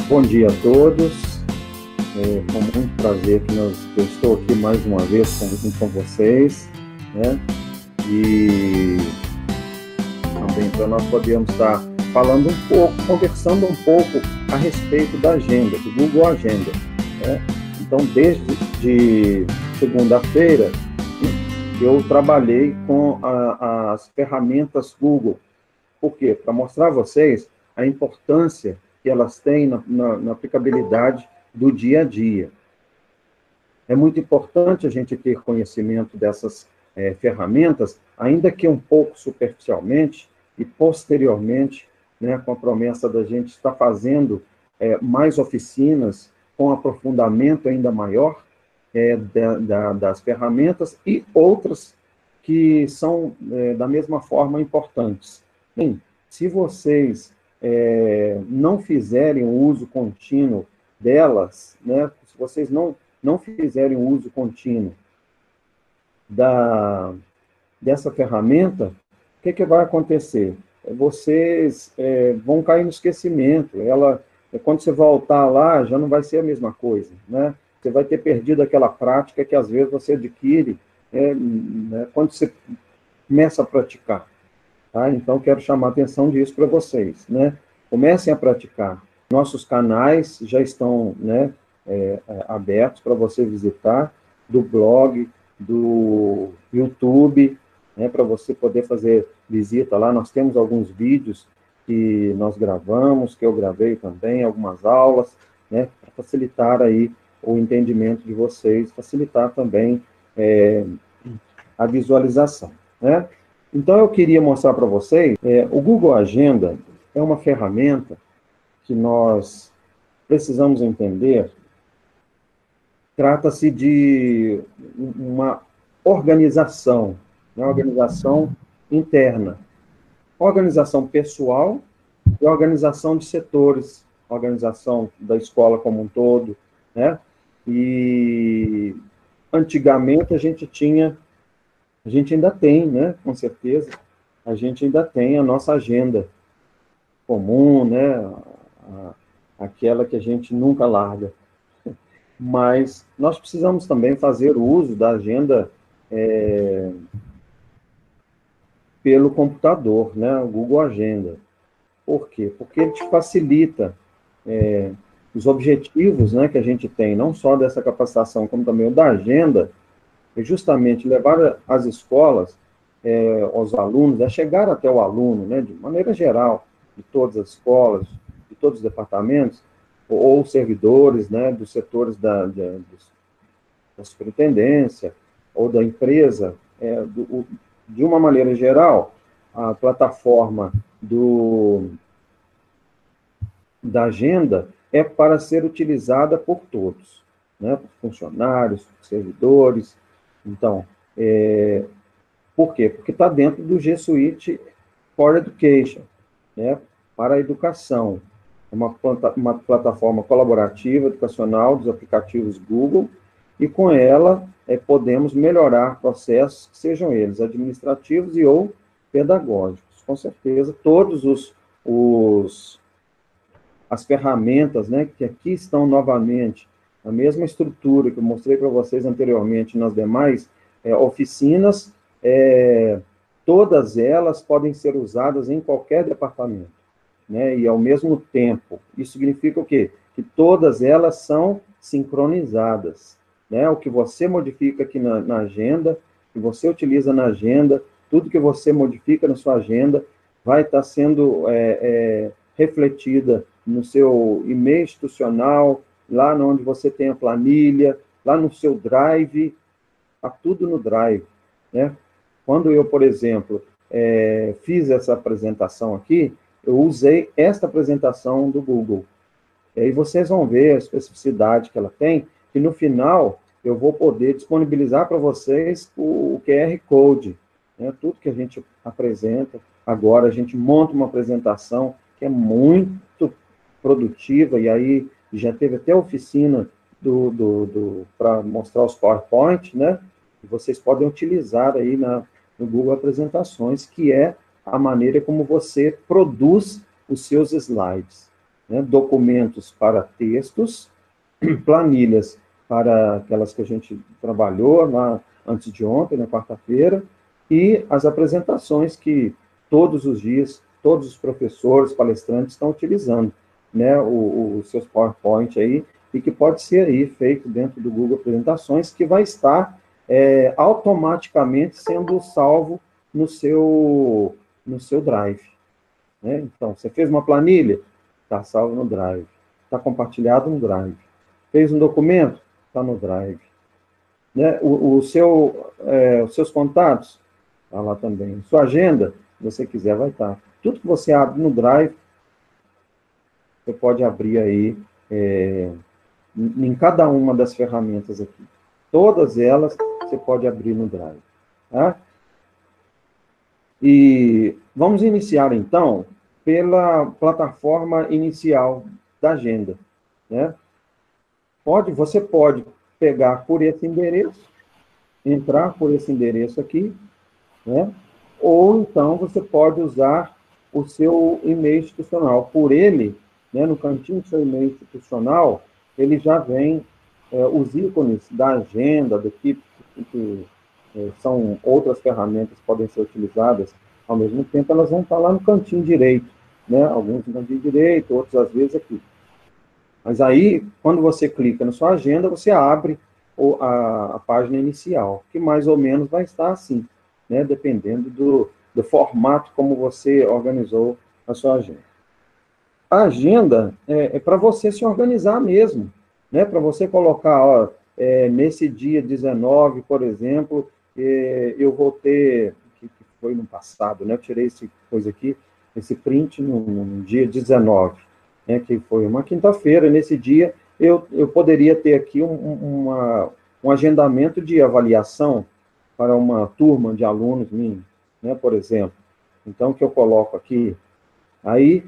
Bom dia a todos. Com muito prazer que eu estou aqui mais uma vez com vocês, né? E também para nós podermos estar falando um pouco, conversando um pouco a respeito da agenda, do Google Agenda, né? Então, desde segunda-feira, eu trabalhei com as ferramentas Google. Por quê? Para mostrar a vocês a importância que elas têm na aplicabilidade do dia a dia. É muito importante a gente ter conhecimento dessas ferramentas, ainda que um pouco superficialmente, e posteriormente, né, com a promessa da gente estar fazendo mais oficinas com aprofundamento ainda maior das ferramentas e outras que são da mesma forma importantes. Bem, se vocês não fizerem o uso contínuo delas, né, se vocês não fizerem o uso contínuo dessa ferramenta, o que vai acontecer? Vocês vão cair no esquecimento. Quando você voltar lá, já não vai ser a mesma coisa, né? Você vai ter perdido aquela prática que, às vezes, você adquire né, quando você começa a praticar. Tá? Então, quero chamar a atenção disso para vocês, né? Comecem a praticar. Nossos canais já estão, né, abertos para você visitar, do blog, do YouTube, né, para você poder fazer visita lá. Nós temos alguns vídeos que nós gravamos, que eu gravei também, algumas aulas, né, para facilitar aí o entendimento de vocês, facilitar também a visualização, né? Então, eu queria mostrar para vocês, o Google Agenda é uma ferramenta que nós precisamos entender. Trata-se de uma organização, né, uma organização interna, organização pessoal e organização de setores, organização da escola como um todo, né? E antigamente a gente ainda tem, né, com certeza, a gente ainda tem a nossa agenda comum, né, aquela que a gente nunca larga. Mas nós precisamos também fazer uso da agenda pelo computador, né, o Google Agenda. Por quê? Porque ele te facilita os objetivos, né, que a gente tem, não só dessa capacitação, como também o da agenda, é justamente levar as escolas, os alunos, a chegar até o aluno, né, de maneira geral, de todas as escolas, de todos os departamentos, ou servidores, né, dos setores da superintendência, ou da empresa, de uma maneira geral, a plataforma da agenda é para ser utilizada por todos, né, por funcionários, por servidores. Então, por quê? Porque está dentro do G Suite for Education, né, para a educação. É uma plataforma colaborativa, educacional, dos aplicativos Google, e com ela podemos melhorar processos, que sejam eles administrativos e ou pedagógicos. Com certeza, todos as ferramentas, né, que aqui estão novamente, a mesma estrutura que eu mostrei para vocês anteriormente nas demais oficinas, todas elas podem ser usadas em qualquer departamento, né, e ao mesmo tempo. Isso significa o quê? Que todas elas são sincronizadas, né? O que você modifica aqui na agenda, que você utiliza na agenda, tudo que você modifica na sua agenda vai estar sendo refletida no seu e-mail institucional, lá onde você tem a planilha, lá no seu Drive, está tudo no Drive, né? Quando eu, por exemplo, fiz essa apresentação aqui, eu usei esta apresentação do Google. E aí vocês vão ver a especificidade que ela tem, e no final eu vou poder disponibilizar para vocês o QR Code, né? Tudo que a gente apresenta. Agora a gente monta uma apresentação que é muito produtiva, e aí já teve até oficina para mostrar os PowerPoint, né? E vocês podem utilizar aí no Google Apresentações, que é a maneira como você produz os seus slides. né? Documentos para textos, planilhas para aquelas que a gente trabalhou antes de ontem, na quarta-feira, e as apresentações que todos os dias, todos os professores, palestrantes estão utilizando, né, os seus PowerPoint aí, e que pode ser aí feito dentro do Google Apresentações, que vai estar automaticamente sendo salvo no seu Drive. Né? Então, você fez uma planilha, está salvo no Drive. Está compartilhado no Drive. Fez um documento, está no Drive. Né? Os seus contatos, está lá também. Sua agenda, se você quiser, vai estar. Tudo que você abre no Drive, você pode abrir aí em cada uma das ferramentas aqui. Todas elas você pode abrir no Drive. Tá? E vamos iniciar, então, pela plataforma inicial da agenda. Né? Você pode pegar por esse endereço, entrar por esse endereço aqui, né? Ou então você pode usar o seu e-mail institucional. Por ele, né, no cantinho do seu e-mail institucional, ele já vem os ícones da agenda, do que são outras ferramentas que podem ser utilizadas ao mesmo tempo, elas vão estar lá no cantinho direito, né? Alguns no cantinho direito, outros às vezes aqui. Mas aí, quando você clica na sua agenda, você abre a página inicial, que mais ou menos vai estar assim, né? Dependendo do formato como você organizou a sua agenda. A agenda é para você se organizar mesmo, né? Para você colocar, nesse dia 19, por exemplo, eu vou ter, que foi no passado, né? Eu tirei esse print no dia 19, né? Que foi uma quinta-feira. Nesse dia, eu poderia ter aqui um agendamento de avaliação para uma turma de alunos minha, né? Por exemplo. Então, o que eu coloco aqui? Aí,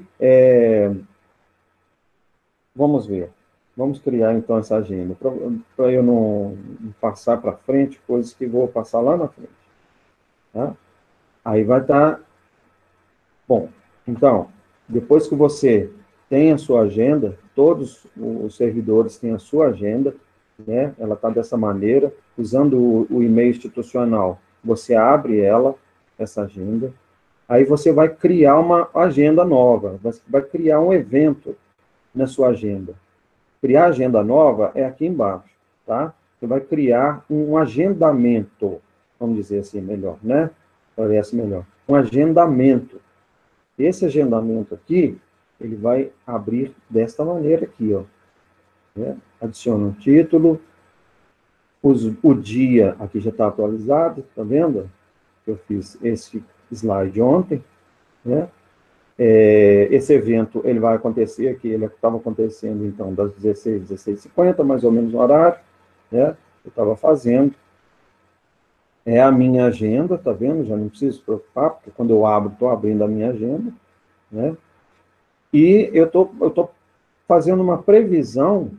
vamos ver. Vamos criar, então, essa agenda, para eu não passar para frente coisas que vou passar lá na frente. Tá? Aí vai estar... Bom, então, depois que você tem a sua agenda, todos os servidores têm a sua agenda, né? Ela está dessa maneira, usando o e-mail institucional, você abre essa agenda, aí você vai criar uma agenda nova, vai criar um evento na sua agenda. Criar agenda nova é aqui embaixo, tá? Você vai criar um agendamento, vamos dizer assim, melhor, né? Parece melhor. Um agendamento. Esse agendamento aqui, ele vai abrir desta maneira aqui, ó. Né? Adiciona um título, o dia aqui já está atualizado, tá vendo? Eu fiz esse slide ontem, né? Esse evento, ele vai acontecer aqui, ele estava acontecendo, então, das 16h50, mais ou menos o horário, né? Eu estava fazendo. É a minha agenda, tá vendo? Já não preciso se preocupar, porque quando eu abro, estou abrindo a minha agenda, né? E eu tô fazendo uma previsão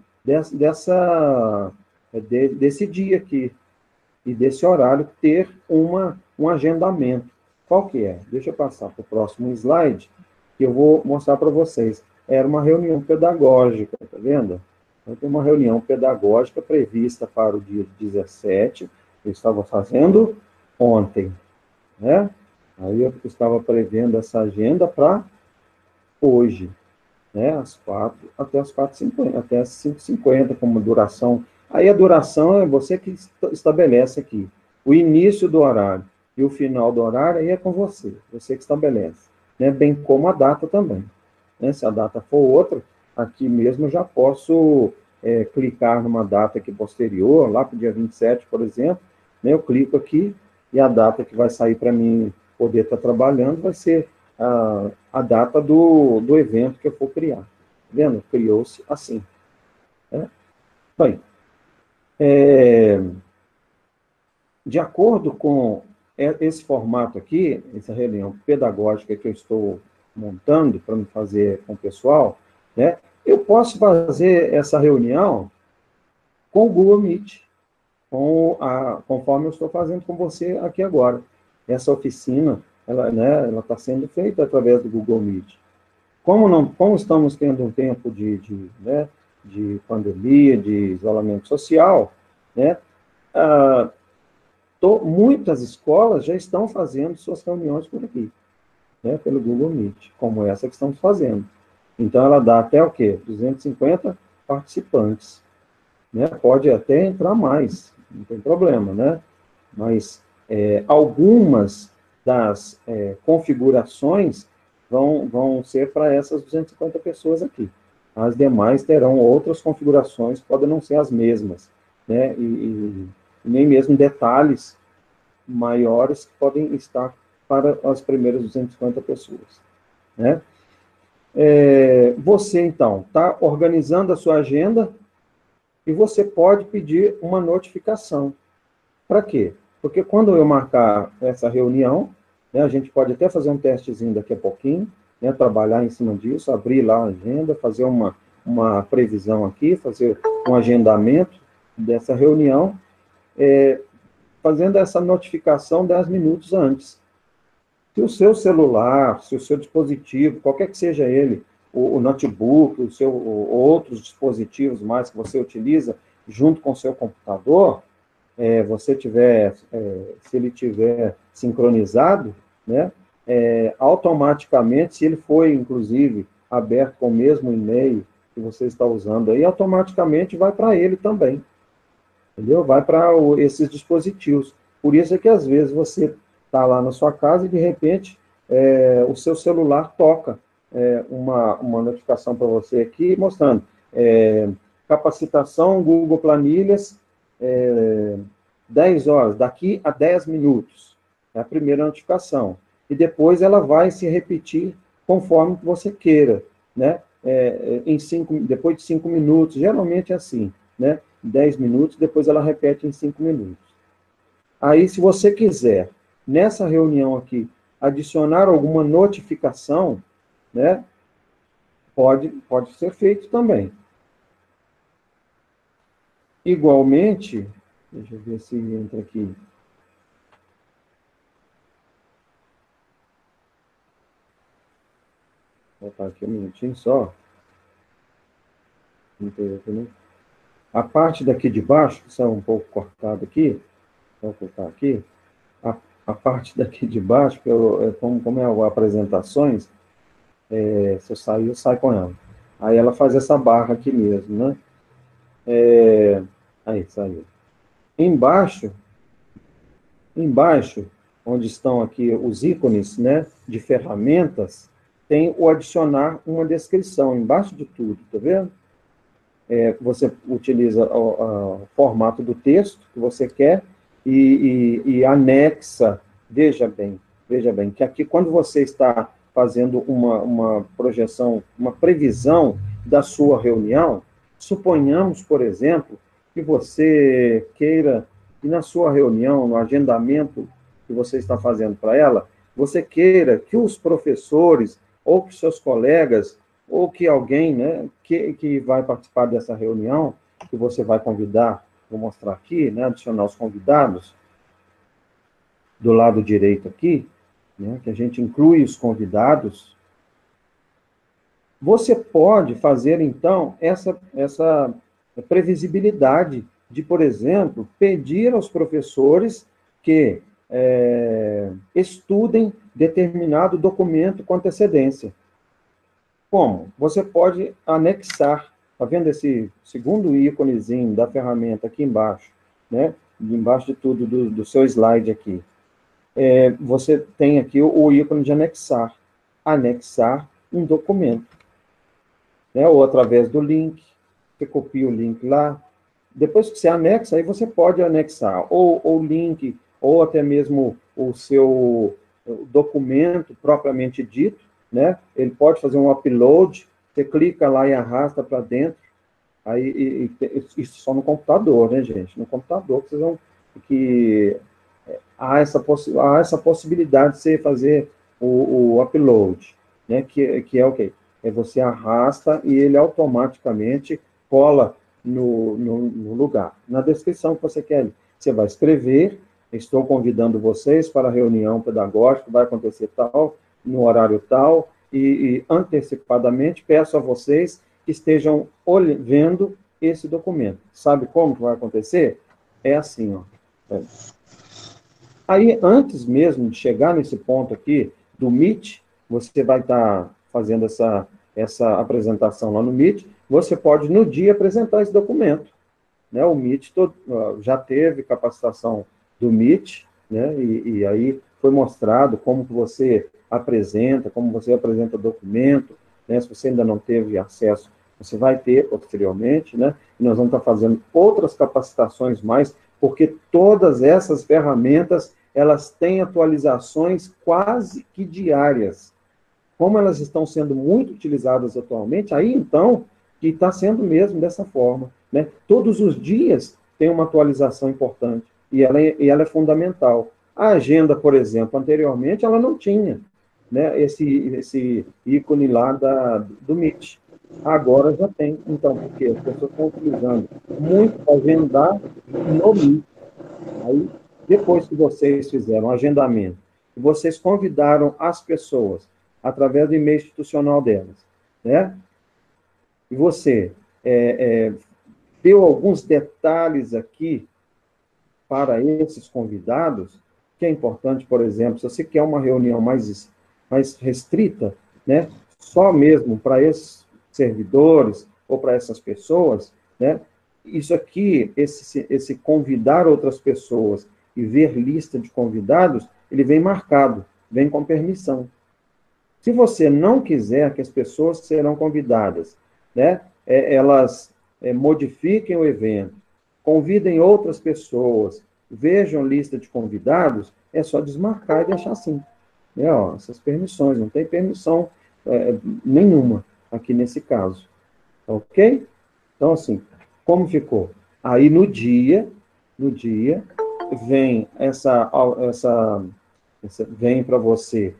desse dia aqui, e desse horário, ter um agendamento. Qual que é? Deixa eu passar para o próximo slide, que eu vou mostrar para vocês. Era uma reunião pedagógica, tá vendo? Então, tem uma reunião pedagógica prevista para o dia 17, eu estava fazendo ontem, né? Aí eu estava prevendo essa agenda para hoje, né? Até as 4h50, até as 5h50 como duração. Aí a duração é você que estabelece aqui. O início do horário e o final do horário aí é com você que estabelece, né? Bem como a data também. Né? Se a data for outra, aqui mesmo eu já posso clicar numa data aqui posterior, lá para o dia 27, por exemplo, né? Eu clico aqui e a data que vai sair para mim poder estar trabalhando vai ser a data do evento que eu for criar. Tá vendo? Criou-se assim. Né? Bem, de acordo com esse formato aqui, essa reunião pedagógica que eu estou montando para me fazer com o pessoal, né, eu posso fazer essa reunião com o Google Meet, conforme eu estou fazendo com você aqui agora. Essa oficina, ela está sendo feita através do Google Meet. Como estamos tendo um tempo né, de pandemia, de isolamento social, né, muitas escolas já estão fazendo suas reuniões por aqui, né, pelo Google Meet, como essa que estamos fazendo. Então, ela dá até o quê? 250 participantes. Né? Pode até entrar mais, não tem problema, né? Mas algumas das configurações vão ser para essas 250 pessoas aqui. As demais terão outras configurações, podem não ser as mesmas, né? E nem mesmo detalhes maiores que podem estar para as primeiras 250 pessoas, né? Você, então, está organizando a sua agenda e você pode pedir uma notificação. Para quê? Porque quando eu marcar essa reunião, né, a gente pode até fazer um testezinho daqui a pouquinho, né, trabalhar em cima disso, abrir lá a agenda, fazer uma previsão aqui, fazer um agendamento dessa reunião, fazendo essa notificação 10 minutos antes. Se o seu celular, se o seu dispositivo, qualquer que seja ele, o notebook, outros dispositivos mais que você utiliza junto com o seu computador, se ele tiver sincronizado, né, automaticamente, se ele foi, inclusive, aberto com o mesmo e-mail que você está usando aí, automaticamente vai para ele também, entendeu? Vai para esses dispositivos. Por isso é que, às vezes, você está lá na sua casa e, de repente, o seu celular toca uma notificação para você aqui, mostrando capacitação Google Planilhas, 10 horas, daqui a 10 minutos. É a primeira notificação. E depois ela vai se repetir conforme você queira, né? Depois de 5 minutos, geralmente é assim, né? 10 minutos, depois ela repete em 5 minutos. Aí, se você quiser, nessa reunião aqui, adicionar alguma notificação, né? Pode ser feito também. Igualmente, deixa eu ver se entra aqui. Vou botar aqui um minutinho só. A parte daqui de baixo, que está um pouco cortado aqui, vou cortar aqui, a parte daqui de baixo, que como é apresentações, se eu sair, eu saio com ela. Aí ela faz essa barra aqui mesmo, né? Aí, saiu. Embaixo, onde estão aqui os ícones, né, de ferramentas, tem o adicionar uma descrição, embaixo de tudo, tá vendo? Você utiliza o formato do texto que você quer e anexa, veja bem, que aqui quando você está fazendo uma projeção, uma previsão da sua reunião, suponhamos, por exemplo, que você queira, que na sua reunião, no agendamento que você está fazendo para ela, você queira que os professores ou que seus colegas ou que alguém, né, que vai participar dessa reunião, que você vai convidar, vou mostrar aqui, né, adicionar os convidados, do lado direito aqui, né, que a gente inclui os convidados, você pode fazer, então, essa previsibilidade de, por exemplo, pedir aos professores que estudem determinado documento com antecedência. Como? Você pode anexar, está vendo esse segundo íconezinho da ferramenta aqui embaixo, né? Embaixo de tudo do seu slide aqui. Você tem aqui o ícone de anexar. Anexar um documento. Né? Ou através do link, você copia o link lá. Depois que você anexa, aí você pode anexar ou o link, ou até mesmo o seu documento propriamente dito, né? Ele pode fazer um upload, você clica lá e arrasta para dentro, aí isso só no computador, né, gente? No computador vocês vão há essa possibilidade de você fazer o upload, né? Que é o quê? Você arrasta e ele automaticamente cola no lugar. Na descrição que você quer, você vai escrever: estou convidando vocês para a reunião pedagógica, vai acontecer tal, no horário tal, e antecipadamente peço a vocês que estejam vendo esse documento. Sabe como que vai acontecer? É assim, ó. Aí, antes mesmo de chegar nesse ponto aqui do Meet, você vai estar fazendo essa apresentação lá no Meet, você pode, no dia, apresentar esse documento. Né? O Meet já teve capacitação do Meet, né? E aí foi mostrado como que você apresenta o documento, né? Se você ainda não teve acesso, você vai ter posteriormente, né? E nós vamos estar fazendo outras capacitações mais, porque todas essas ferramentas, elas têm atualizações quase que diárias. Como elas estão sendo muito utilizadas atualmente, aí então, que está sendo mesmo dessa forma. Né? Todos os dias tem uma atualização importante, e ela é fundamental. A agenda, por exemplo, anteriormente, ela não tinha, né, esse ícone lá do Meet. Agora já tem. Então, por quê? As pessoas estão utilizando muito para agendar no Meet. Aí, depois que vocês fizeram o agendamento, e vocês convidaram as pessoas através do e-mail institucional delas, né? E você deu alguns detalhes aqui para esses convidados, que é importante, por exemplo, se você quer uma reunião mais restrita, né? Só mesmo para esses servidores ou para essas pessoas, né? Isso aqui, esse convidar outras pessoas e ver lista de convidados, ele vem marcado, vem com permissão. Se você não quiser que as pessoas serão convidadas, né, elas modifiquem o evento, convidem outras pessoas, vejam lista de convidados, é só desmarcar e deixar assim. Né, ó, essas permissões, não tem permissão nenhuma aqui nesse caso. Ok? Então, assim, como ficou? Aí, no dia, vem vem para você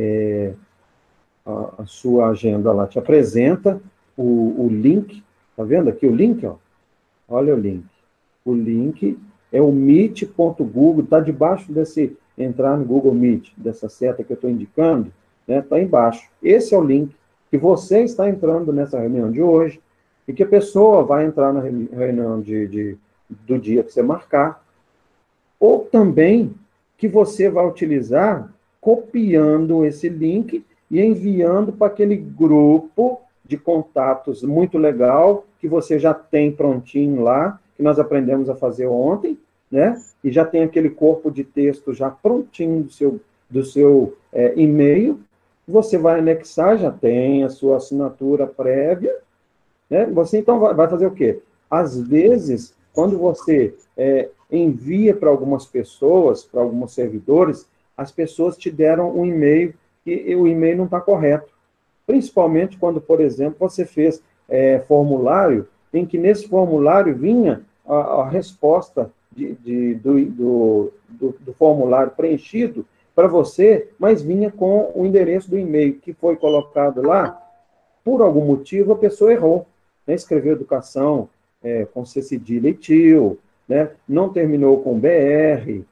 a sua agenda lá, te apresenta o link, tá vendo aqui o link, ó? Olha o link. O link é o meet.google, tá debaixo desse, entrar no Google Meet, dessa seta que eu estou indicando, né? Tá embaixo. Esse é o link que você está entrando nessa reunião de hoje, e que a pessoa vai entrar na reunião do dia que você marcar, ou também que você vai utilizar copiando esse link e enviando para aquele grupo de contatos muito legal, que você já tem prontinho lá, que nós aprendemos a fazer ontem, né? E já tem aquele corpo de texto já prontinho do seu e-mail, você vai anexar, já tem a sua assinatura prévia, né? Você, então, vai fazer o quê? Às vezes, quando você envia para algumas pessoas, para alguns servidores, as pessoas te deram um e-mail e o e-mail não está correto. Principalmente quando, por exemplo, você fez formulário, em que nesse formulário vinha a resposta do formulário preenchido para você, mas vinha com o endereço do e-mail que foi colocado lá. Por algum motivo, a pessoa errou, né? Escreveu educação com C cedilha e tio, né? Não terminou com BR,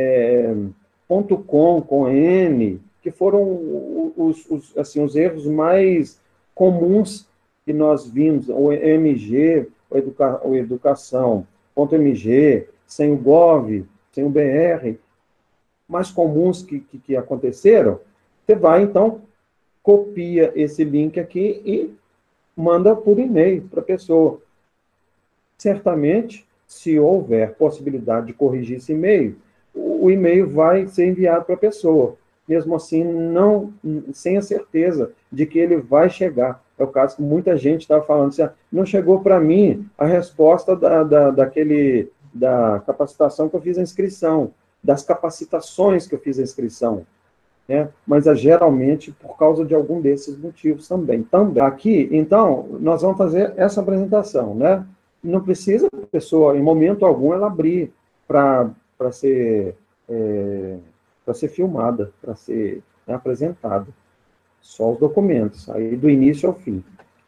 .com N, que foram os erros mais comuns que nós vimos, o MG, o educação, .mg, sem o gov, sem o BR, mais comuns que aconteceram. Você vai, então, copia esse link aqui e manda por e-mail para a pessoa. Certamente, se houver possibilidade de corrigir esse e-mail, o e-mail vai ser enviado para a pessoa. Mesmo assim, não, sem a certeza de que ele vai chegar. É o caso que muita gente estava falando assim, não chegou para mim a resposta da capacitação que eu fiz a inscrição, das capacitações que eu fiz a inscrição. Né? Mas geralmente por causa de algum desses motivos também. Aqui, então, nós vamos fazer essa apresentação, né? Não precisa a pessoa, em momento algum, ela abrir para ser filmada, para ser apresentada. Só os documentos, aí do início ao fim.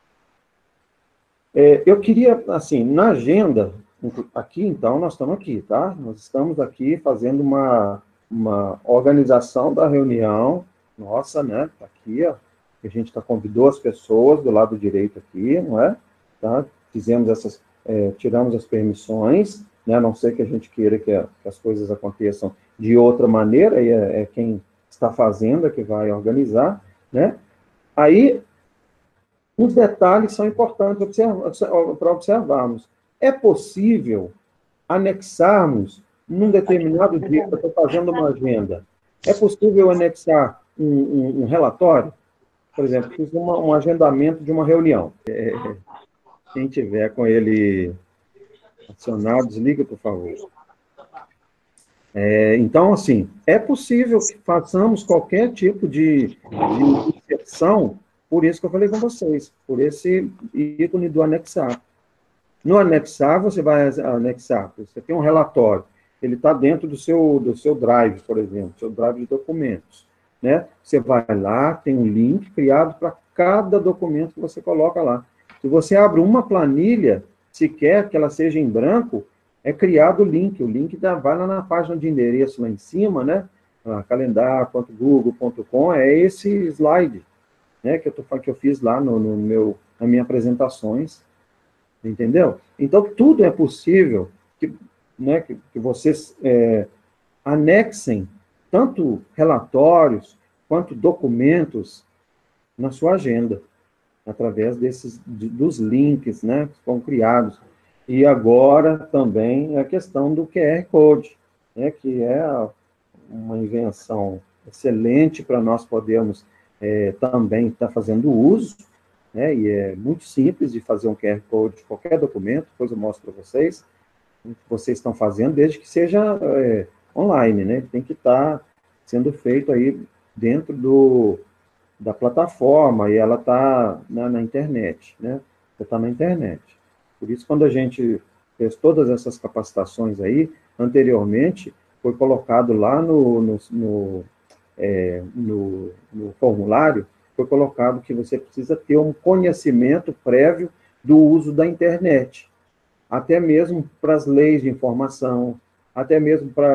Eu queria, assim, na agenda, aqui, então, nós estamos aqui, tá? Nós estamos aqui fazendo uma organização da reunião, nossa, né? Tá aqui, ó. A gente convidou as pessoas do lado direito aqui, não é? Tá? Fizemos tiramos as permissões, né? A não ser que a gente queira que as coisas aconteçam de outra maneira, e é quem está fazendo que vai organizar, né? Aí, os detalhes são importantes para observarmos. É possível anexarmos, num determinado dia, que eu estou fazendo uma agenda, é possível anexar um relatório? Por exemplo, fiz um agendamento de uma reunião. Quem tiver com ele acionado, desliga, por favor. Então, assim, é possível que façamos qualquer tipo de inserção, por isso que eu falei com vocês, por esse ícone do anexar. No anexar, você vai anexar, você tem um relatório, ele está dentro do seu Drive, por exemplo, seu Drive de documentos, né? Você vai lá, tem um link criado para cada documento que você coloca lá. Se você abre uma planilha, se quer que ela seja em branco, é criado o link vai lá na página de endereço lá em cima, né? Calendar.google.com, é esse slide, né? Que eu fiz lá nas minhas apresentações, entendeu? Então, tudo é possível que vocês anexem tanto relatórios quanto documentos na sua agenda, através dos links, né, que foram criados. E agora também a questão do QR Code, né, que é uma invenção excelente para nós podermos também estar fazendo uso, né, e é muito simples de fazer um QR Code de qualquer documento, depois eu mostro para vocês, o que vocês estão fazendo, desde que seja online, né, tem que estar sendo feito aí dentro da plataforma, e ela está na internet, né, está na internet. Por isso, quando a gente fez todas essas capacitações aí, anteriormente, foi colocado lá no formulário, foi colocado que você precisa ter um conhecimento prévio do uso da internet, até mesmo para as leis de informação, até mesmo para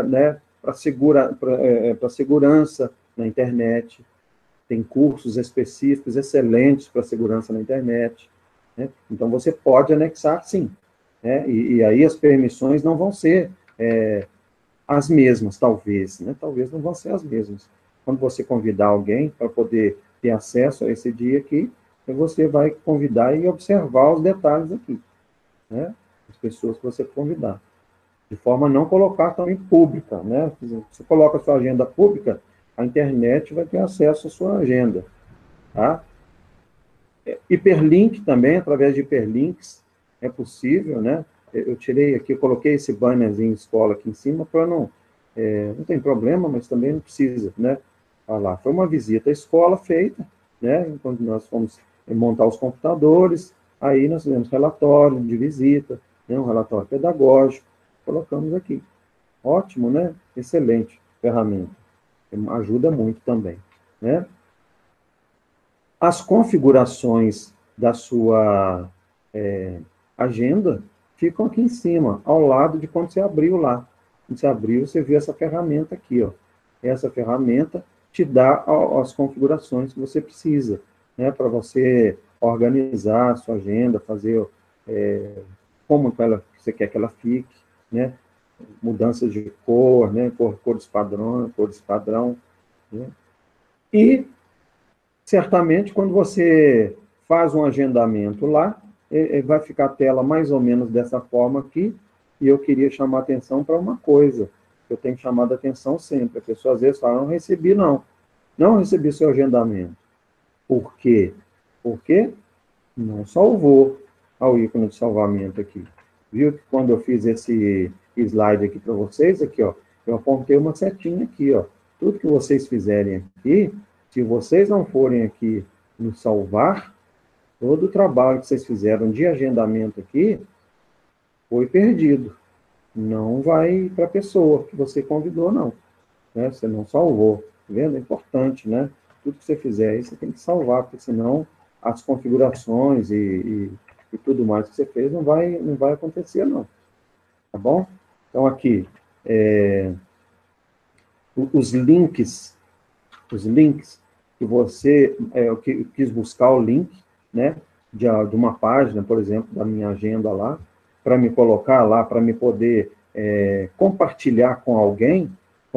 segurança na internet. Tem cursos específicos excelentes para segurança na internet, né? Então, você pode anexar, sim, né? E aí as permissões não vão ser as mesmas, talvez, né? Talvez não vão ser as mesmas. Quando você convidar alguém para poder ter acesso a esse dia aqui, você vai convidar e observar os detalhes aqui, né? As pessoas que você convidar. De forma a não colocar também pública, né? Você coloca a sua agenda pública, a internet vai ter acesso à sua agenda, tá? Hiperlink também, através de hiperlinks, é possível, né? Eu tirei aqui, eu coloquei esse bannerzinho escola aqui em cima para não tem problema, mas também não precisa, né? Olha lá, foi uma visita à escola feita, né? Quando nós fomos montar os computadores, aí nós fizemos relatório de visita, né? Um relatório pedagógico, colocamos aqui. Ótimo, né? Excelente ferramenta. Ajuda muito também, né? As configurações da sua agenda ficam aqui em cima, ao lado de quando você abriu lá. Quando você abriu, você viu essa ferramenta aqui, ó. Essa ferramenta te dá as configurações que você precisa, né, para você organizar a sua agenda, fazer como você quer que ela fique, né, mudanças de cor, né, cores padrão, né? E, certamente, quando você faz um agendamento lá, vai ficar a tela mais ou menos dessa forma aqui, e eu queria chamar a atenção para uma coisa, que eu tenho chamado a atenção sempre. A pessoa às vezes fala, não recebi seu agendamento. Por quê? Porque não salvou ao ícone de salvamento aqui. Viu que quando eu fiz esse slide aqui para vocês, aqui, ó, eu apontei uma setinha aqui, ó. Tudo que vocês fizerem aqui, se vocês não forem aqui no salvar, todo o trabalho que vocês fizeram de agendamento aqui foi perdido. Não vai para a pessoa que você convidou, não. Né? Você não salvou. Tá vendo? É importante, né? Tudo que você fizer aí, você tem que salvar, porque senão as configurações e tudo mais que você fez não vai acontecer, não. Tá bom? Então, aqui, os links, que você, eu quis buscar o link, né, de uma página, por exemplo, da minha agenda lá, para me colocar lá, para me poder compartilhar com alguém,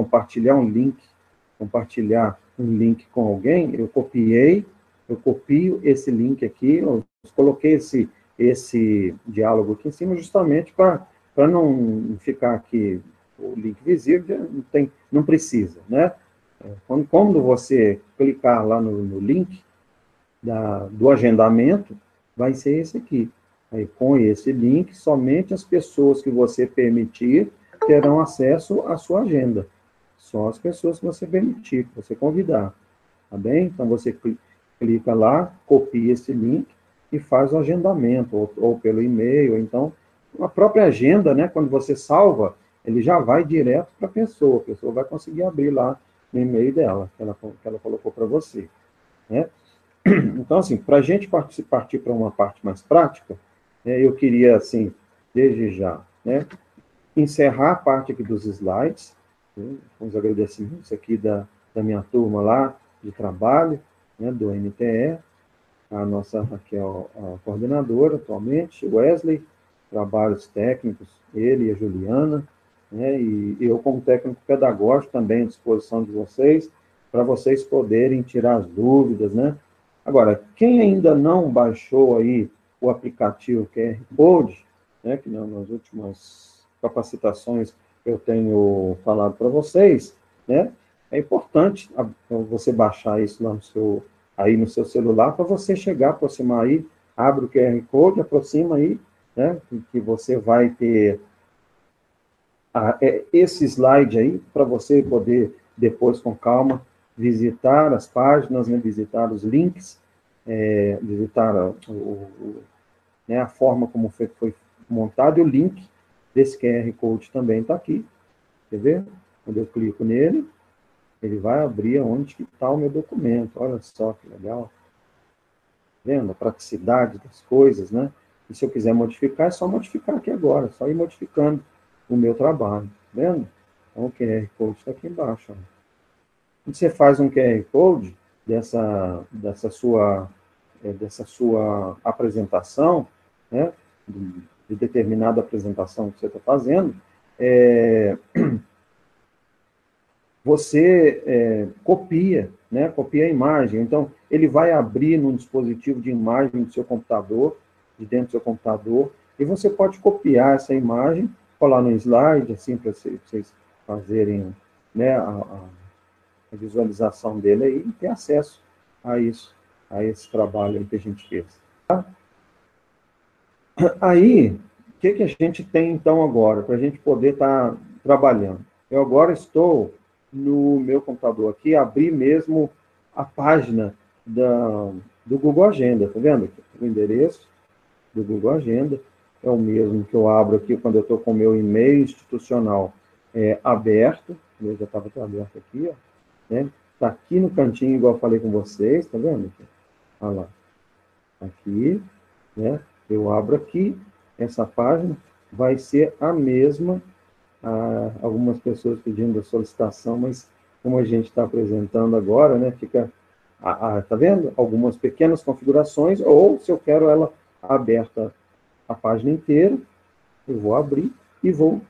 compartilhar um link com alguém, eu copio esse link aqui, eu coloquei esse diálogo aqui em cima justamente para não ficar aqui o link visível, não precisa, né? Quando você clicar lá no link do agendamento, vai ser esse aqui. Aí, com esse link, somente as pessoas que você permitir terão acesso à sua agenda. Só as pessoas que você permitir, que você convidar. Tá bem? Então, você clica lá, copia esse link e faz o agendamento, ou pelo e-mail, ou então, a própria agenda, né? Quando você salva, ele já vai direto para a pessoa vai conseguir abrir lá no e-mail dela, que ela colocou para você, né? Então, assim, para a gente partir para uma parte mais prática, né, eu queria, assim, desde já, né, encerrar a parte aqui dos slides, né, com os agradecimentos aqui da minha turma lá de trabalho, né, do NTE, a nossa Raquel, a coordenadora atualmente, Wesley, trabalhos técnicos, ele e a Juliana, né, e eu como técnico pedagógico também à disposição de vocês, para vocês poderem tirar as dúvidas, né. Agora, quem ainda não baixou aí o aplicativo QR Code, né, que nas últimas capacitações eu tenho falado para vocês, né, é importante você baixar isso lá aí no seu celular, para você chegar, aproximar aí, abre o QR Code, aproxima aí, né, que você vai ter esse slide aí, para você poder, depois, com calma, visitar as páginas, né, visitar os links, visitar né, a forma como foi montado, e o link desse QR Code também está aqui. Quer ver? Quando eu clico nele, ele vai abrir onde está o meu documento. Olha só que legal. Vendo a praticidade das coisas, né? E se eu quiser modificar, é só modificar aqui agora, é só ir modificando o meu trabalho. Vendo? Então, o QR Code está aqui embaixo. Ó. Quando você faz um QR Code dessa sua apresentação, né? De determinada apresentação que você está fazendo, você copia, né? Copia a imagem. Então, ele vai abrir num dispositivo de imagem do seu computador, de dentro do seu computador, e você pode copiar essa imagem, colar no slide, assim, para vocês fazerem, né, a visualização dele aí e ter acesso a isso, a esse trabalho que a gente fez. Tá? Aí, o que a gente tem, então, agora, para a gente poder estar trabalhando? Eu agora estou no meu computador aqui, abri mesmo a página do Google Agenda, tá vendo? O endereço do Google Agenda é o mesmo que eu abro aqui quando eu estou com o meu e-mail institucional aberto, eu já estava aberto aqui, ó, né? Está aqui no cantinho, igual eu falei com vocês, tá vendo? Olha lá. Aqui, né? Eu abro aqui, essa página vai ser a mesma, algumas pessoas pedindo a solicitação, mas como a gente está apresentando agora, né? Fica, tá vendo? Algumas pequenas configurações, ou se eu quero ela aberta a página inteira, eu vou abrir e vou,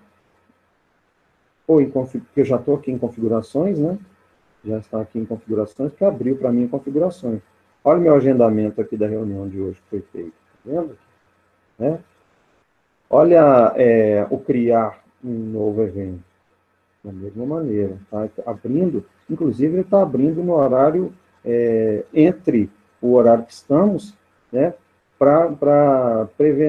porque eu já estou aqui em configurações, né? Já está aqui em configurações, que abriu para mim em configurações. Olha o meu agendamento aqui da reunião de hoje que foi feito. Tá vendo? Né? Olha o criar um novo evento. Da mesma maneira. Tá abrindo, inclusive ele está abrindo no horário entre o horário que estamos, né? Para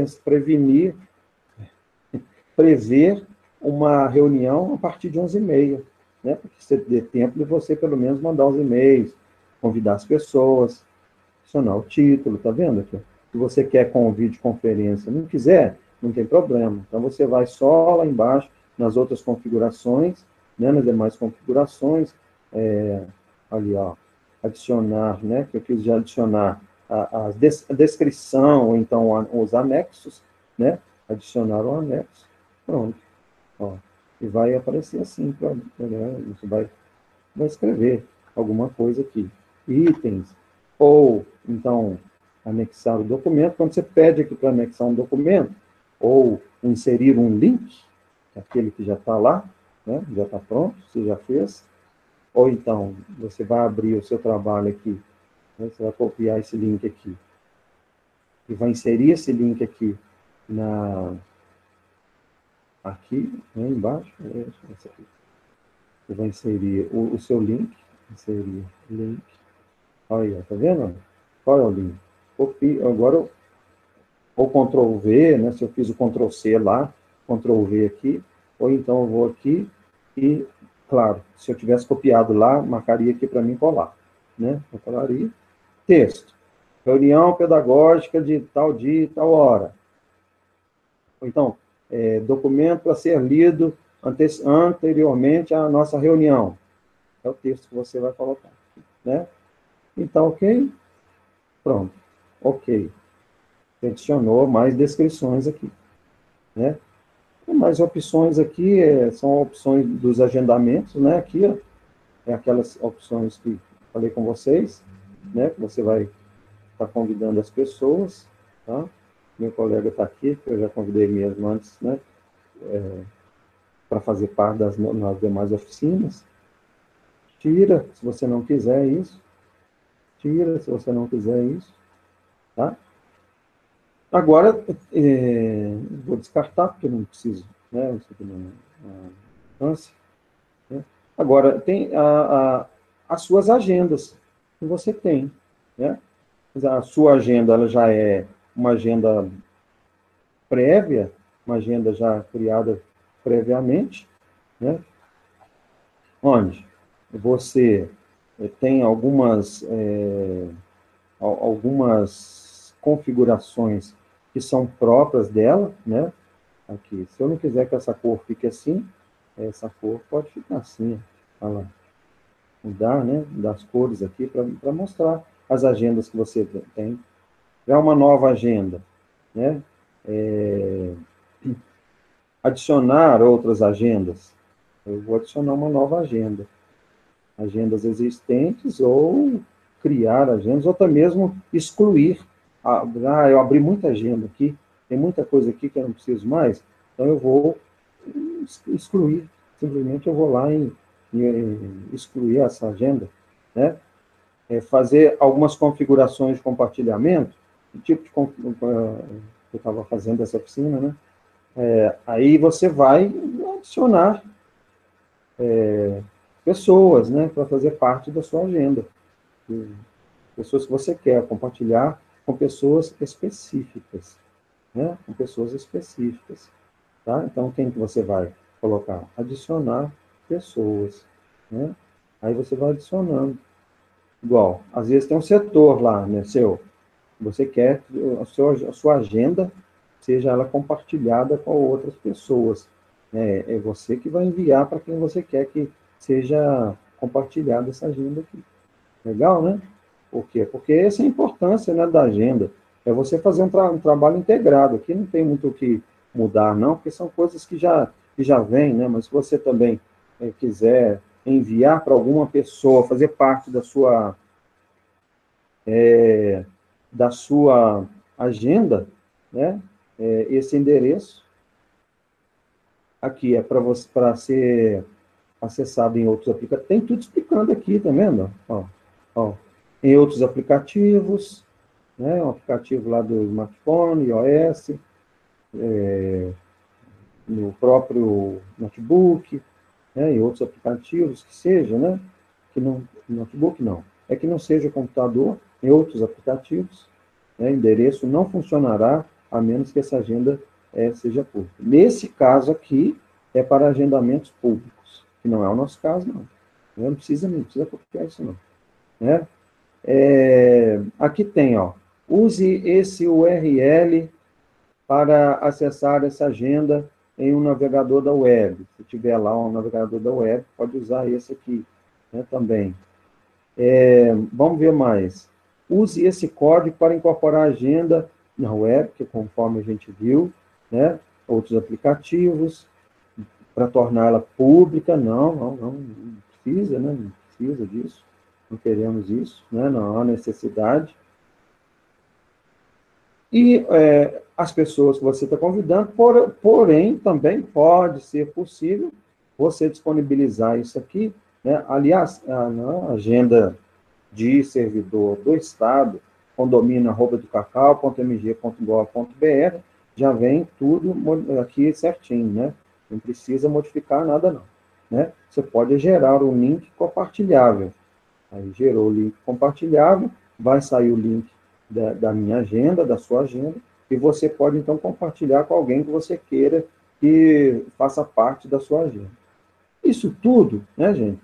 prever uma reunião a partir de 11h30, né? Porque você dê tempo de você, pelo menos, mandar os e-mails, convidar as pessoas, adicionar o título, tá vendo aqui? Se você quer com videoconferência, não quiser, não tem problema. Então, você vai só lá embaixo, nas outras configurações, né, nas demais configurações, ali, ó, adicionar, né, que eu quis já adicionar a descrição, ou então os anexos, né, adicionar o anexo, pronto. Ó, e vai aparecer assim, você vai escrever alguma coisa aqui. itens, ou, então, anexar o documento. Quando você pede aqui para anexar um documento, ou inserir um link, aquele que já está lá, né, já está pronto, você já fez, ou então, você vai abrir o seu trabalho aqui, né, você vai copiar esse link aqui, e vai inserir esse link aqui, aqui, né, embaixo, essa aqui. Você vai inserir o seu link, inserir link, olha, tá vendo? Qual é o link? Copia, agora, ou Ctrl V, né, se eu fiz o Ctrl C lá, Ctrl V aqui, ou então eu vou aqui e, claro, se eu tivesse copiado lá, marcaria aqui para mim colar, né? Eu colaria. Texto. Reunião pedagógica de tal dia e tal hora. Ou então, documento a ser lido anteriormente à nossa reunião. É o texto que você vai colocar, né? Então, ok? Pronto. Ok. Adicionou mais descrições aqui, né? E mais opções aqui, são opções dos agendamentos, né? Aqui, ó, é aquelas opções que falei com vocês, né? Que você vai estar convidando as pessoas, tá? Meu colega está aqui, que eu já convidei mesmo antes, né? Para fazer parte nas demais oficinas. Tira, se você não quiser isso. Tira, se você não quiser isso, tá? Agora, vou descartar, porque não preciso, né? Isso aqui não é ânsia, né? Agora, tem as suas agendas que você tem, né? A sua agenda, ela já é uma agenda prévia, uma agenda já criada previamente, né? Onde você tem algumas configurações que são próprias dela, né? Aqui, se eu não quiser que essa cor fique assim, essa cor pode ficar assim, olha lá. Mudar, né? Das cores aqui para mostrar as agendas que você tem. Já uma nova agenda, né? Adicionar outras agendas. Eu vou adicionar uma nova agenda. Agendas existentes ou criar agendas, ou até mesmo excluir. Eu abri muita agenda aqui, tem muita coisa aqui que eu não preciso mais, então eu vou excluir. Simplesmente eu vou lá em excluir essa agenda, né? Fazer algumas configurações de compartilhamento, o tipo de que eu estava fazendo essa oficina, né? Aí você vai adicionar pessoas, né, para fazer parte da sua agenda. Pessoas que você quer compartilhar com pessoas específicas, né? Com pessoas específicas, tá? Então, quem que você vai colocar? Adicionar pessoas, né? Aí você vai adicionando. Igual, às vezes tem um setor lá, né, você quer que a sua agenda seja ela compartilhada com outras pessoas. É você que vai enviar para quem você quer que seja compartilhada essa agenda aqui. Legal, né? Por quê? Porque essa é a importância, né, da agenda. É você fazer um trabalho integrado. Aqui não tem muito o que mudar, não, porque são coisas que já vêm, né? Mas se você também quiser enviar para alguma pessoa, fazer parte da sua agenda, né? Esse endereço aqui é para ser acessado em outros aplicativos. Tem tudo explicando aqui, tá vendo? Ó, em outros aplicativos, né? Um aplicativo lá do smartphone, iOS, no próprio notebook, né? Em outros aplicativos que seja, né? Que não, notebook não, que não seja computador, em outros aplicativos, né? Endereço não funcionará a menos que essa agenda seja pública. Nesse caso aqui, é para agendamentos públicos, que não é o nosso caso, não. Não precisa copiar isso, não. Né? Aqui tem, ó, use esse URL para acessar essa agenda em um navegador da web. Se tiver lá um navegador da web, pode usar esse aqui, né, também. Vamos ver mais. Use esse código para incorporar a agenda na web, que conforme a gente viu, né, outros aplicativos, para torná-la pública, não precisa, né, não precisa disso. não queremos isso, né? Não há necessidade. E as pessoas que você está convidando, porém, também pode ser possível você disponibilizar isso aqui, né? Aliás, na agenda de servidor do Estado, condomínio@educacau.mg.gov.br, já vem tudo aqui certinho, né? Não precisa modificar nada, não. Né? Você pode gerar um link compartilhável. Aí gerou o link compartilhável, vai sair o link da minha agenda, da sua agenda, e você pode, então, compartilhar com alguém que você queira que faça parte da sua agenda. Isso tudo, né, gente,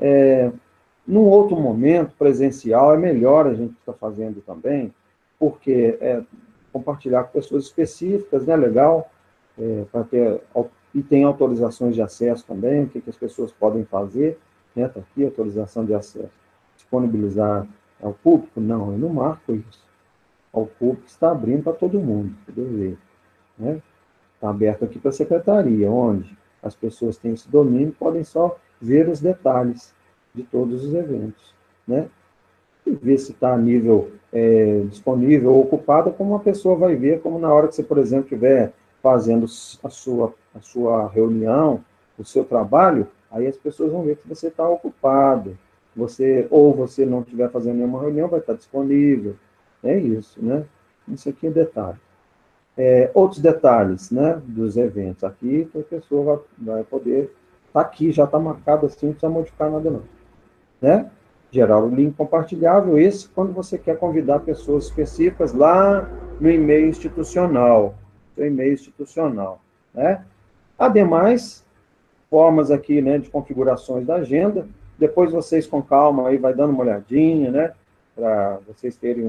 num outro momento presencial é melhor a gente estar fazendo também, porque compartilhar com pessoas específicas, né, legal, para ter, e tem autorizações de acesso também, o que as pessoas podem fazer, né, está aqui, autorização de acesso. Disponibilizar ao público? Não, eu não marco isso. Ao público está abrindo para todo mundo, poder ver. Né? Está aberto aqui para a secretaria, onde as pessoas têm esse domínio, podem só ver os detalhes de todos os eventos. Né? E ver se está a nível disponível ou ocupado, como uma pessoa vai ver, como na hora que você, por exemplo, estiver fazendo a sua reunião, o seu trabalho, aí as pessoas vão ver que você está ocupado. Ou você não estiver fazendo nenhuma reunião, vai estar disponível. É isso, né? Isso aqui é detalhe. Outros detalhes, né, dos eventos. Aqui a pessoa vai poder... Está aqui, já está marcado assim, não precisa modificar nada não. Né? Gerar o link compartilhável, esse quando você quer convidar pessoas específicas lá no e-mail institucional. Seu e-mail institucional. Né? Ademais, formas aqui, né, de configurações da agenda. Depois vocês, com calma, aí vai dando uma olhadinha, né, para vocês terem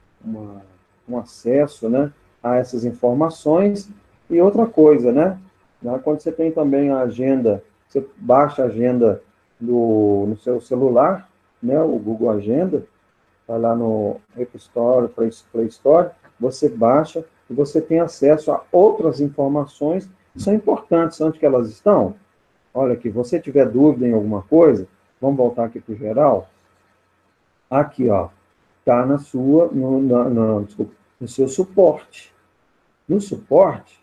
um acesso, né, a essas informações. E outra coisa, né, quando você tem também a agenda, você baixa a agenda no seu celular, né, o Google Agenda, vai lá no App Store, Play Store, você baixa e você tem acesso a outras informações que são importantes. Onde que elas estão? Olha aqui, você tiver dúvida em alguma coisa, vamos voltar aqui para o geral. Aqui, ó, está desculpa, no seu suporte. No suporte,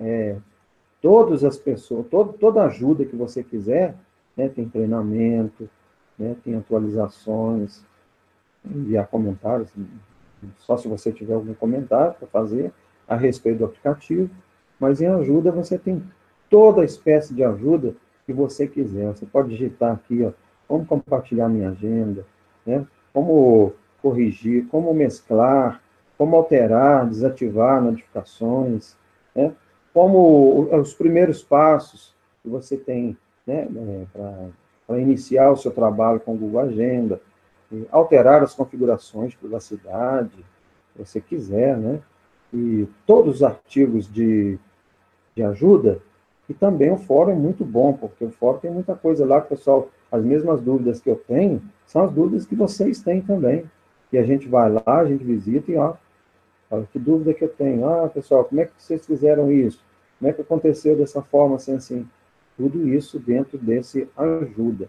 todas as pessoas, toda ajuda que você quiser, né, tem treinamento, né, tem atualizações, enviar comentários, só se você tiver algum comentário para fazer a respeito do aplicativo, mas em ajuda você tem toda espécie de ajuda que você quiser. Você pode digitar aqui, ó, como compartilhar minha agenda, né, como corrigir, como mesclar, como alterar, desativar notificações, né, como os primeiros passos que você tem, né, para iniciar o seu trabalho com o Google Agenda, alterar as configurações de privacidade, se você quiser, né? E todos os artigos de ajuda, e também o fórum é muito bom, porque o fórum tem muita coisa lá, pessoal, as mesmas dúvidas que eu tenho, são as dúvidas que vocês têm também. E a gente vai lá, a gente visita e, ó, olha, que dúvida que eu tenho. Ah, pessoal, como é que vocês fizeram isso? Como é que aconteceu dessa forma, assim? Tudo isso dentro desse ajuda.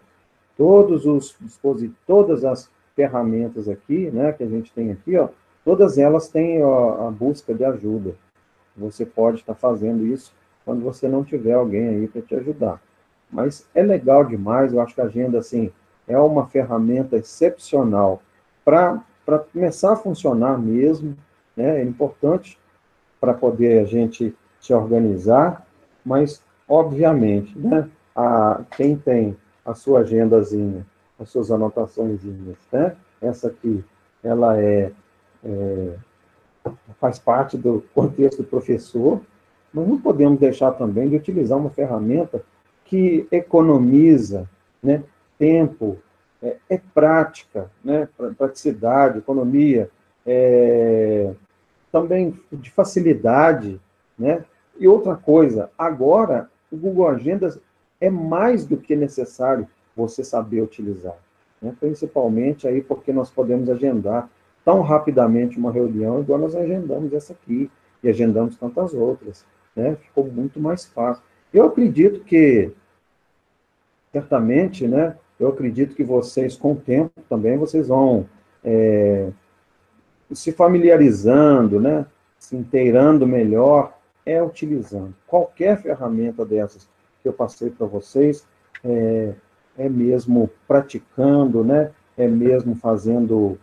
Todas as ferramentas aqui, né, que a gente tem aqui, ó, todas elas têm a busca de ajuda. Você pode estar fazendo isso quando você não tiver alguém aí para te ajudar. Mas é legal demais, eu acho que a agenda, assim, é uma ferramenta excepcional para começar a funcionar mesmo, né, é importante para poder a gente se organizar, mas, obviamente, né, quem tem a sua agendazinha, as suas anotaçõezinhas, né? Essa aqui, ela faz parte do contexto do professor, mas não podemos deixar também de utilizar uma ferramenta que economiza, né, tempo, prática, né, praticidade, economia, também de facilidade, né? E outra coisa, agora o Google Agendas é mais do que necessário você saber utilizar, né? Principalmente aí porque nós podemos agendar tão rapidamente uma reunião, igual nós agendamos essa aqui, e agendamos tantas outras, né? Ficou muito mais fácil. Eu acredito que, certamente, né, eu acredito que vocês, com o tempo também, vocês vão se familiarizando, né? Se inteirando melhor, utilizando. Qualquer ferramenta dessas que eu passei para vocês, mesmo praticando, né? É mesmo fazendo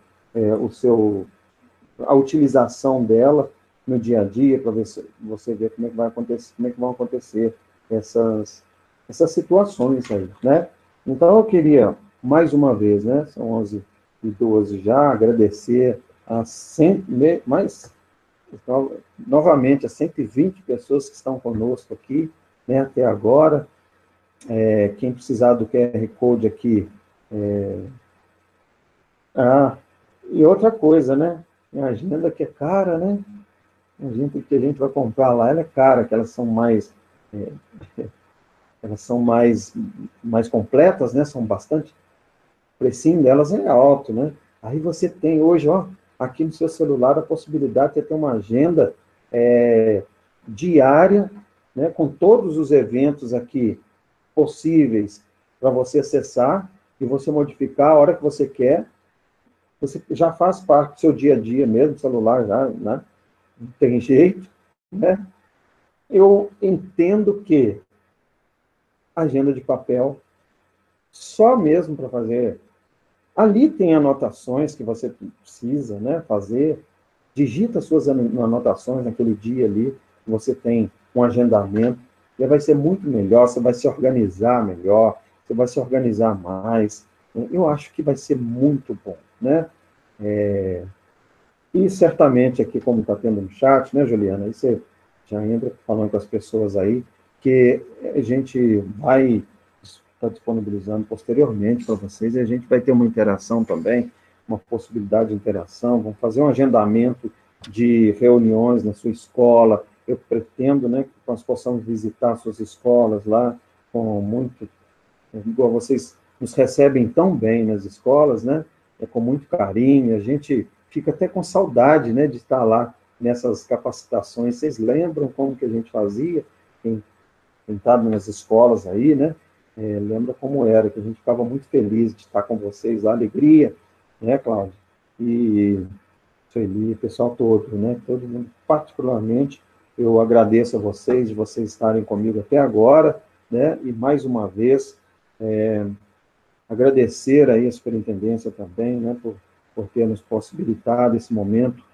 a utilização dela no dia a dia, para você ver como é que vai acontecer, como é que vão acontecer essas situações aí, né? Então, eu queria, mais uma vez, né? São 11h12 já, agradecer a 100, novamente, a 120 pessoas que estão conosco aqui, né, até agora. Quem precisar do QR Code aqui. E outra coisa, né? A agenda que é cara, né? A gente que a gente vai comprar lá, ela é cara, que elas são mais completas, né? São bastante, o precinho delas é alto, né? Aí você tem hoje, ó, aqui no seu celular a possibilidade de ter uma agenda diária, né? Com todos os eventos aqui possíveis para você acessar e você modificar a hora que você quer. Você já faz parte do seu dia a dia mesmo, celular já, né? Não tem jeito, né? Eu entendo que agenda de papel, só mesmo para fazer. Ali tem anotações que você precisa, né, fazer. Digita suas anotações naquele dia ali, você tem um agendamento, e vai ser muito melhor, você vai se organizar melhor, você vai se organizar mais. Eu acho que vai ser muito bom, né? E certamente aqui, como está tendo um chat, né, Juliana, aí você já entra falando com as pessoas aí, que a gente vai estar disponibilizando posteriormente para vocês, e a gente vai ter uma interação também, uma possibilidade de interação, vamos fazer um agendamento de reuniões na sua escola. Eu pretendo, né, que nós possamos visitar suas escolas lá, com muito, igual vocês nos recebem tão bem nas escolas, né, com muito carinho, a gente fica até com saudade, né, de estar lá nessas capacitações. Vocês lembram como que a gente fazia? Quem está nas escolas aí, né? Lembra como era, que a gente ficava muito feliz de estar com vocês, a alegria, né, Cláudio? E Sueli, o pessoal todo, né? Todo mundo, particularmente, eu agradeço a vocês, de vocês estarem comigo até agora, né? E mais uma vez, agradecer aí a superintendência também, né, por ter nos possibilitado esse momento